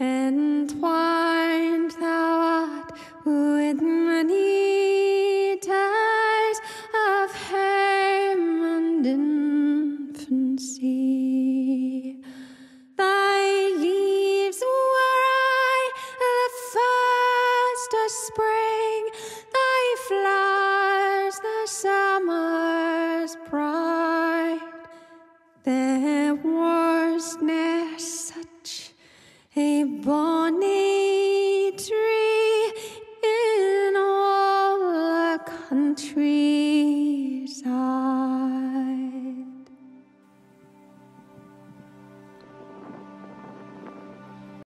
entwined thou art with many ties of Hammond infancy. Thy leaves were I the first of spring, thy flowers the summer's pride. There was ne'er such a bonny